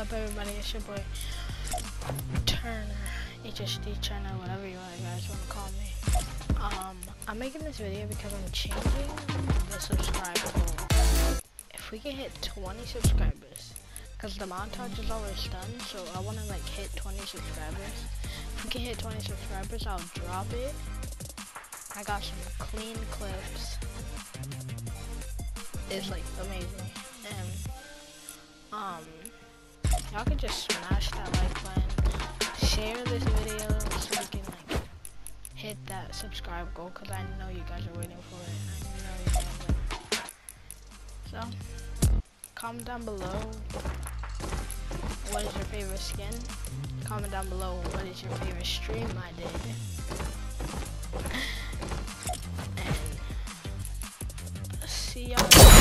up, everybody? It's your boy Turner, HSD Turner, whatever you guys want to call me. I'm making this video because I'm changing the subscriber goal. If we can hit 20 subscribers, because the montage is always done, so I want to like hit 20 subscribers. If we can hit 20 subscribers, I'll drop it. I got some clean clips. It's like amazing. And y'all can just smash that like button, share this video so we can like hit that subscribe goal, because I know you guys are waiting for it. I know you guys are. So comment down below what is your favorite skin. Comment down below what is your favorite stream I did. And see y'all.